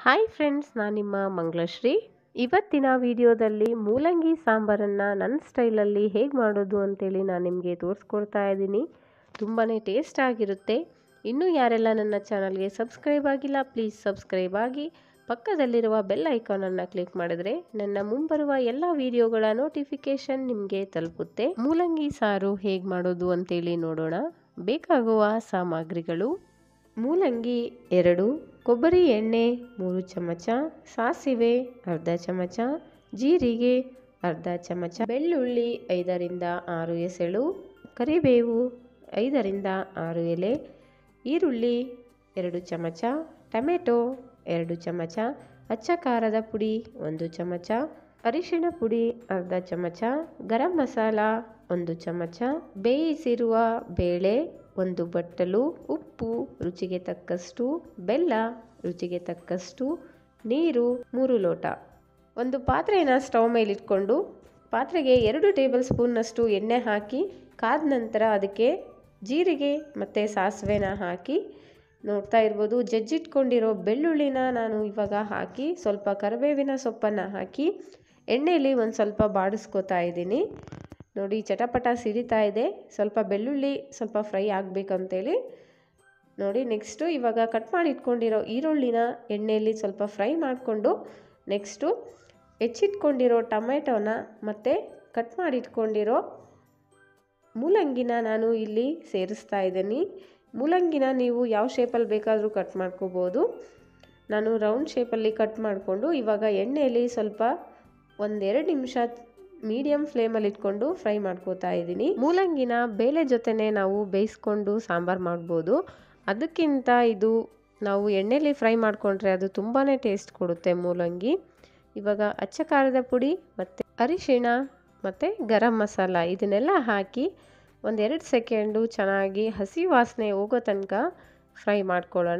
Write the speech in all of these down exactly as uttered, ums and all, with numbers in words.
Hi friends, ನಾನು ನಿಮ್ಮ ಮಂಗಳಶ್ರೀ. ಇವತ್ತಿನ ವಿಡಿಯೋದಲ್ಲಿ ಮೂಲಂಗಿ ಸಾಂಬಾರನ್ನು ನನ್ನ ಸ್ಟೈಲಲ್ಲಿ ಹೇಗೆ ಮಾಡೋದು ಅಂತೇಳಿ ನಾನು ನಿಮಗೆ ತೋರಿಸ್ಕೊಡ್ತಾ ಇದ್ದೀನಿ. ತುಂಬಾ ಟೇಸ್ಟ್ ಆಗಿರುತ್ತೆ. ಇನ್ನೂ ಯಾರೆಲ್ಲ ನನ್ನ ಚಾನಲ್ಗೆ ಸಬ್ಸ್ಕ್ರೈಬ್ ಆಗಿಲ್ಲ, ಪ್ಲೀಸ್ ಸಬ್ಸ್ಕ್ರೈಬ್ ಆಗಿ ಪಕ್ಕದಲ್ಲಿರುವ ಬೆಲ್ ಐಕಾನನ್ನು ಕ್ಲಿಕ್ ಮಾಡಿದ್ರೆ ನನ್ನ ಮುಂಬರುವ ಎಲ್ಲ ವಿಡಿಯೋಗಳ ನೋಟಿಫಿಕೇಶನ್ ನಿಮಗೆ ತಲುಪುತ್ತೆ. ಮೂಲಂಗಿ ಸಾರು ಹೇಗೆ ಮಾಡೋದು ಅಂತೇಳಿ ನೋಡೋಣ. ಬೇಕಾಗುವ ಸಾಮಗ್ರಿಗಳು: ಮೂಲಂಗಿ ಎರಡು, ಕೊಬ್ಬರಿ ಎಣ್ಣೆ ಮೂರು ಚಮಚ, ಸಾಸಿವೆ ಅರ್ಧ ಚಮಚ, ಜೀರಿಗೆ ಅರ್ಧ ಚಮಚ, ಬೆಳ್ಳುಳ್ಳಿ ಐದರಿಂದ ಆರು ಎಸಳು, ಕರಿಬೇವು ಐದರಿಂದ ಆರು ಎಲೆ, ಈರುಳ್ಳಿ ಎರಡು ಚಮಚ, ಟೊಮೆಟೊ ಎರಡು ಚಮಚ, ಅಚ್ಚ ಖಾರದ ಪುಡಿ ಒಂದು ಚಮಚ, ಅರಿಶಿಣ ಪುಡಿ ಅರ್ಧ ಚಮಚ, ಗರಂ ಮಸಾಲ ಒಂದು ಚಮಚ, ಬೇಯಿಸಿರುವ ಬೇಳೆ ಒಂದು ಬಟ್ಟಲು, ಉಪ್ಪು ರುಚಿಗೆ ತಕ್ಕಷ್ಟು, ಬೆಲ್ಲ ರುಚಿಗೆ ತಕ್ಕಷ್ಟು, ನೀರು ಮೂರು ಲೋಟ. ಒಂದು ಪಾತ್ರೆನ ಸ್ಟವ್ ಮೇಲಿಟ್ಕೊಂಡು ಪಾತ್ರೆಗೆ ಎರಡು ಟೇಬಲ್ ಸ್ಪೂನ್ನಷ್ಟು ಎಣ್ಣೆ ಹಾಕಿ ಕಾದ ನಂತರ ಅದಕ್ಕೆ ಜೀರಿಗೆ ಮತ್ತು ಸಾಸಿವೆನ ಹಾಕಿ ನೋಡ್ತಾ ಇರ್ಬೋದು. ಜಜ್ಜಿಟ್ಕೊಂಡಿರೋ ಬೆಳ್ಳುಳ್ಳಿನ ನಾನು ಇವಾಗ ಹಾಕಿ ಸ್ವಲ್ಪ ಕರಿಬೇವಿನ ಸೊಪ್ಪನ್ನು ಹಾಕಿ ಎಣ್ಣೆಯಲ್ಲಿ ಒಂದು ಸ್ವಲ್ಪ ಬಾಡಿಸ್ಕೊತಾ ಇದ್ದೀನಿ. ನೋಡಿ, ಚಟಪಟ ಸಿಡಿತಾ ಇದೆ. ಸ್ವಲ್ಪ ಬೆಳ್ಳುಳ್ಳಿ ಸ್ವಲ್ಪ ಫ್ರೈ ಆಗಬೇಕಂತೇಳಿ ನೋಡಿ. ನೆಕ್ಸ್ಟು ಇವಾಗ ಕಟ್ ಮಾಡಿ ಇಟ್ಕೊಂಡಿರೋ ಈರುಳ್ಳಿನ ಎಣ್ಣೆಯಲ್ಲಿ ಸ್ವಲ್ಪ ಫ್ರೈ ಮಾಡಿಕೊಂಡು ನೆಕ್ಸ್ಟು ಹೆಚ್ಚಿಟ್ಕೊಂಡಿರೋ ಟೊಮೆಟೊನ ಮತ್ತು ಕಟ್ ಮಾಡಿ ಇಟ್ಕೊಂಡಿರೋ ಮೂಲಂಗಿನ ನಾನು ಇಲ್ಲಿ ಸೇರಿಸ್ತಾ ಇದ್ದೀನಿ. ಮೂಲಂಗಿನ ನೀವು ಯಾವ ಶೇಪಲ್ಲಿ ಬೇಕಾದರೂ ಕಟ್ ಮಾಡ್ಕೋಬೋದು. ನಾನು ರೌಂಡ್ ಶೇಪಲ್ಲಿ ಕಟ್ ಮಾಡಿಕೊಂಡು ಇವಾಗ ಎಣ್ಣೆಯಲ್ಲಿ ಸ್ವಲ್ಪ ಒಂದೆರಡು ನಿಮಿಷ ಮೀಡಿಯಮ್ ಫ್ಲೇಮಲ್ಲಿ ಇಟ್ಕೊಂಡು ಫ್ರೈ ಮಾಡ್ಕೋತಾ ಇದ್ದೀನಿ. ಮೂಲಂಗಿನ ಬೇಳೆ ಜೊತೆನೇ ನಾವು ಬೇಯಿಸ್ಕೊಂಡು ಸಾಂಬಾರು ಮಾಡ್ಬೋದು. ಅದಕ್ಕಿಂತ ಇದು ನಾವು ಎಣ್ಣೆಲಿ ಫ್ರೈ ಮಾಡಿಕೊಂಡ್ರೆ ಅದು ತುಂಬಾ ಟೇಸ್ಟ್ ಕೊಡುತ್ತೆ ಮೂಲಂಗಿ. ಇವಾಗ ಅಚ್ಚ ಖಾರದ ಪುಡಿ ಮತ್ತು ಅರಿಶಿಣ ಮತ್ತು ಗರಂ ಮಸಾಲ ಇದನ್ನೆಲ್ಲ ಹಾಕಿ ಒಂದೆರಡು ಸೆಕೆಂಡು ಚೆನ್ನಾಗಿ ಹಸಿ ವಾಸನೆ ಹೋಗೋ ತನಕ ಫ್ರೈ ಮಾಡ್ಕೊಳ್ಳೋಣ.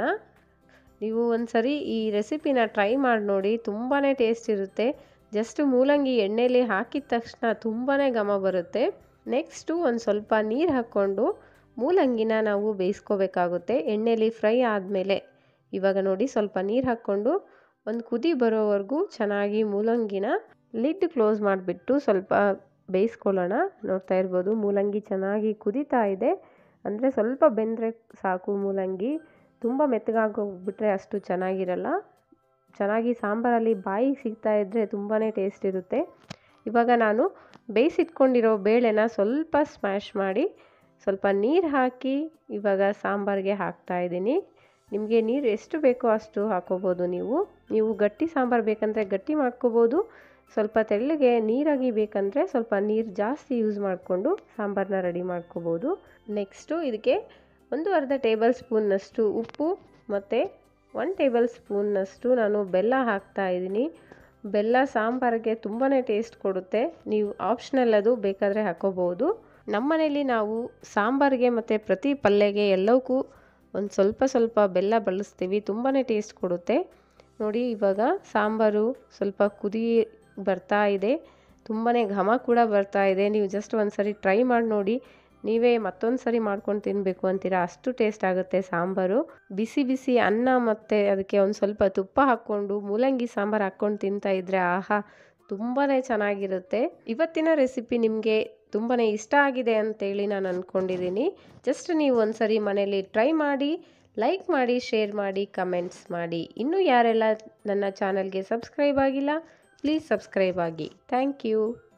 ನೀವು ಒಂದು ಸರಿ ಈ ರೆಸಿಪಿನ ಟ್ರೈ ಮಾಡಿ ನೋಡಿ, ತುಂಬಾ ಟೇಸ್ಟ್ ಇರುತ್ತೆ. ಜಸ್ಟ್ ಮೂಲಂಗಿ ಎಣ್ಣೆಲಿ ಹಾಕಿದ ತಕ್ಷಣ ತುಂಬಾ ಘಮ ಬರುತ್ತೆ. ನೆಕ್ಸ್ಟು ಒಂದು ಸ್ವಲ್ಪ ನೀರು ಹಾಕ್ಕೊಂಡು ಮೂಲಂಗಿನ ನಾವು ಬೇಯಿಸ್ಕೋಬೇಕಾಗುತ್ತೆ. ಎಣ್ಣೆಲಿ ಫ್ರೈ ಆದಮೇಲೆ ಇವಾಗ ನೋಡಿ ಸ್ವಲ್ಪ ನೀರು ಹಾಕ್ಕೊಂಡು ಒಂದು ಕುದಿ ಬರೋವರೆಗೂ ಚೆನ್ನಾಗಿ ಮೂಲಂಗಿನ ಲಿಡ್ ಕ್ಲೋಸ್ ಮಾಡಿಬಿಟ್ಟು ಸ್ವಲ್ಪ ಬೇಯಿಸ್ಕೊಳ್ಳೋಣ. ನೋಡ್ತಾ ಇರ್ಬೋದು ಮೂಲಂಗಿ ಚೆನ್ನಾಗಿ ಕುದೀತಾ ಇದೆ. ಅಂದರೆ ಸ್ವಲ್ಪ ಬೆಂದರೆ ಸಾಕು. ಮೂಲಂಗಿ ತುಂಬ ಮೆತ್ತಗಾಗೋಗ್ಬಿಟ್ರೆ ಅಷ್ಟು ಚೆನ್ನಾಗಿರಲ್ಲ. ಚೆನ್ನಾಗಿ ಸಾಂಬಾರಲ್ಲಿ ಬಾಯಿ ಸಿಗ್ತಾ ಇದ್ದರೆ ತುಂಬಾ ಟೇಸ್ಟ್ ಇರುತ್ತೆ. ಇವಾಗ ನಾನು ಬೇಯಿಸಿಟ್ಕೊಂಡಿರೋ ಬೇಳೆನ ಸ್ವಲ್ಪ ಸ್ಮ್ಯಾಶ್ ಮಾಡಿ ಸ್ವಲ್ಪ ನೀರು ಹಾಕಿ ಇವಾಗ ಸಾಂಬಾರಿಗೆ ಹಾಕ್ತಾ ಇದ್ದೀನಿ. ನಿಮಗೆ ನೀರು ಎಷ್ಟು ಬೇಕೋ ಅಷ್ಟು ಹಾಕೋಬೋದು. ನೀವು ನೀವು ಗಟ್ಟಿ ಸಾಂಬಾರು ಬೇಕಂದರೆ ಗಟ್ಟಿ ಮಾಡ್ಕೋಬೋದು. ಸ್ವಲ್ಪ ತೆಳ್ಳಗೆ ನೀರಾಗಿ ಬೇಕಂದರೆ ಸ್ವಲ್ಪ ನೀರು ಜಾಸ್ತಿ ಯೂಸ್ ಮಾಡಿಕೊಂಡು ಸಾಂಬಾರನ್ನ ರೆಡಿ ಮಾಡ್ಕೋಬೋದು. ನೆಕ್ಸ್ಟು ಇದಕ್ಕೆ ಒಂದು ಅರ್ಧ ಟೇಬಲ್ ಸ್ಪೂನ್ನಷ್ಟು ಉಪ್ಪು ಮತ್ತು ಒನ್ ಟೇಬಲ್ ಸ್ಪೂನ್ನಷ್ಟು ನಾನು ಬೆಲ್ಲ ಹಾಕ್ತಾ ಇದ್ದೀನಿ. ಬೆಲ್ಲ ಸಾಂಬಾರಿಗೆ ತುಂಬಾ ಟೇಸ್ಟ್ ಕೊಡುತ್ತೆ. ನೀವು ಆಪ್ಷನಲ್, ಅದು ಬೇಕಾದರೆ ಹಾಕೋಬೋದು. ನಮ್ಮ ಮನೇಲಿ ನಾವು ಸಾಂಬಾರಿಗೆ ಮತ್ತು ಪ್ರತಿ ಪಲ್ಯಗೆ ಎಲ್ಲವಕ್ಕೂ ಒಂದು ಸ್ವಲ್ಪ ಸ್ವಲ್ಪ ಬೆಲ್ಲ ಬಳಸ್ತೀವಿ. ತುಂಬಾ ಟೇಸ್ಟ್ ಕೊಡುತ್ತೆ. ನೋಡಿ, ಇವಾಗ ಸಾಂಬಾರು ಸ್ವಲ್ಪ ಕುದಿ ಬರ್ತಾ ಇದೆ. ತುಂಬಾ ಘಮ ಕೂಡ ಬರ್ತಾ ಇದೆ. ನೀವು ಜಸ್ಟ್ ಒಂದು ಸರಿ ಟ್ರೈ ಮಾಡಿ ನೋಡಿ. ನೀವೇ ಮತ್ತೊಂದು ಸರಿ ಮಾಡ್ಕೊಂಡು ತಿನ್ನಬೇಕು ಅಂತೀರಾ, ಅಷ್ಟು ಟೇಸ್ಟ್ ಆಗುತ್ತೆ ಸಾಂಬಾರು. ಬಿಸಿ ಬಿಸಿ ಅನ್ನ ಮತ್ತು ಅದಕ್ಕೆ ಒಂದು ಸ್ವಲ್ಪ ತುಪ್ಪ ಹಾಕ್ಕೊಂಡು ಮೂಲಂಗಿ ಸಾಂಬಾರು ಹಾಕ್ಕೊಂಡು ತಿಂತಾ ಇದ್ದರೆ ಆಹಾ, ತುಂಬಾ ಚೆನ್ನಾಗಿರುತ್ತೆ. ಇವತ್ತಿನ ರೆಸಿಪಿ ನಿಮಗೆ ತುಂಬಾ ಇಷ್ಟ ಆಗಿದೆ ಅಂತೇಳಿ ನಾನು ಅಂದ್ಕೊಂಡಿದ್ದೀನಿ. ಜಸ್ಟ್ ನೀವು ಒಂದು ಸರಿ ಮನೇಲಿ ಟ್ರೈ ಮಾಡಿ, ಲೈಕ್ ಮಾಡಿ, ಶೇರ್ ಮಾಡಿ, ಕಮೆಂಟ್ಸ್ ಮಾಡಿ. ಇನ್ನೂ ಯಾರೆಲ್ಲ ನನ್ನ ಚಾನಲ್ಗೆ ಸಬ್ಸ್ಕ್ರೈಬ್ ಆಗಿಲ್ಲ, ಪ್ಲೀಸ್ ಸಬ್ಸ್ಕ್ರೈಬ್ ಆಗಿ. Thank you.